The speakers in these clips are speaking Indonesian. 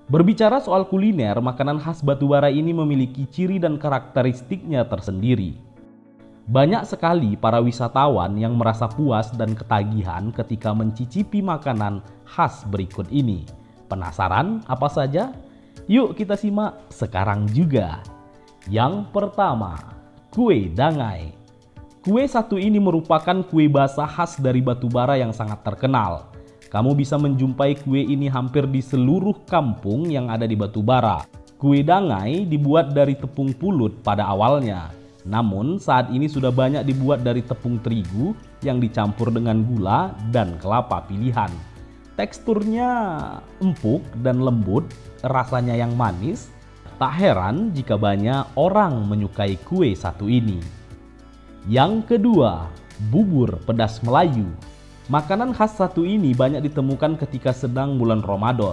Berbicara soal kuliner, makanan khas Batubara ini memiliki ciri dan karakteristiknya tersendiri. Banyak sekali para wisatawan yang merasa puas dan ketagihan ketika mencicipi makanan khas berikut ini. Penasaran apa saja? Yuk kita simak sekarang juga. Yang pertama, kue dangai. Kue satu ini merupakan kue basah khas dari Batubara yang sangat terkenal. Kamu bisa menjumpai kue ini hampir di seluruh kampung yang ada di Batubara. Kue dangai dibuat dari tepung pulut pada awalnya. Namun saat ini sudah banyak dibuat dari tepung terigu yang dicampur dengan gula dan kelapa pilihan. Teksturnya empuk dan lembut, rasanya yang manis. Tak heran jika banyak orang menyukai kue satu ini. Yang kedua, bubur pedas Melayu. Makanan khas satu ini banyak ditemukan ketika sedang bulan Ramadan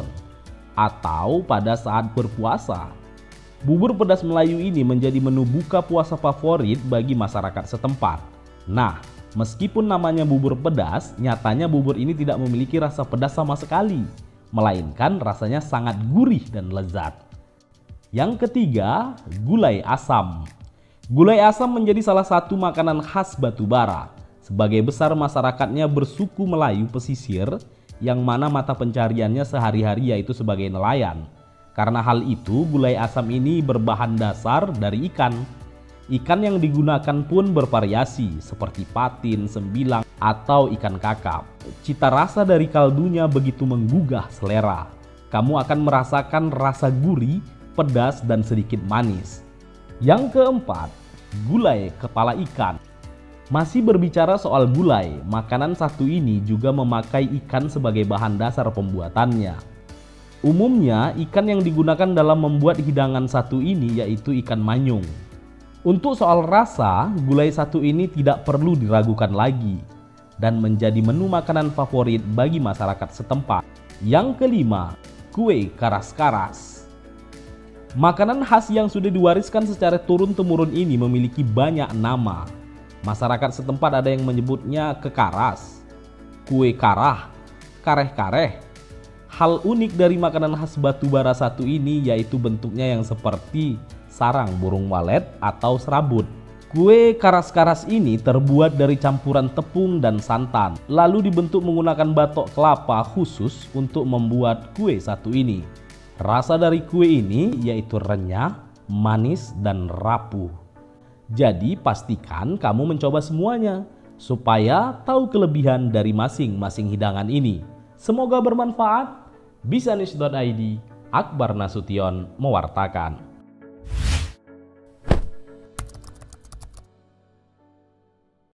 atau pada saat berpuasa. Bubur pedas Melayu ini menjadi menu buka puasa favorit bagi masyarakat setempat. Nah, meskipun namanya bubur pedas, nyatanya bubur ini tidak memiliki rasa pedas sama sekali, melainkan rasanya sangat gurih dan lezat. Yang ketiga, gulai asam. Gulai asam menjadi salah satu makanan khas Batubara. Sebagai besar masyarakatnya bersuku Melayu pesisir yang mana mata pencariannya sehari-hari yaitu sebagai nelayan. Karena hal itu gulai asam ini berbahan dasar dari ikan. Ikan yang digunakan pun bervariasi seperti patin, sembilang, atau ikan kakap. Cita rasa dari kaldunya begitu menggugah selera. Kamu akan merasakan rasa gurih, pedas, dan sedikit manis. Yang keempat, gulai kepala ikan. Masih berbicara soal gulai, makanan satu ini juga memakai ikan sebagai bahan dasar pembuatannya. Umumnya, ikan yang digunakan dalam membuat hidangan satu ini yaitu ikan manyung. Untuk soal rasa, gulai satu ini tidak perlu diragukan lagi dan menjadi menu makanan favorit bagi masyarakat setempat. Yang kelima, kue karas-karas. Makanan khas yang sudah diwariskan secara turun-temurun ini memiliki banyak nama. Masyarakat setempat ada yang menyebutnya kekaras, kue karah, kareh-kareh. Hal unik dari makanan khas Batubara satu ini yaitu bentuknya yang seperti sarang burung walet atau serabut. Kue karas-karas ini terbuat dari campuran tepung dan santan, lalu dibentuk menggunakan batok kelapa khusus untuk membuat kue satu ini. Rasa dari kue ini yaitu renyah, manis, dan rapuh. Jadi pastikan kamu mencoba semuanya supaya tahu kelebihan dari masing-masing hidangan ini. Semoga bermanfaat. Bisanews.id, Akbar Nasution mewartakan.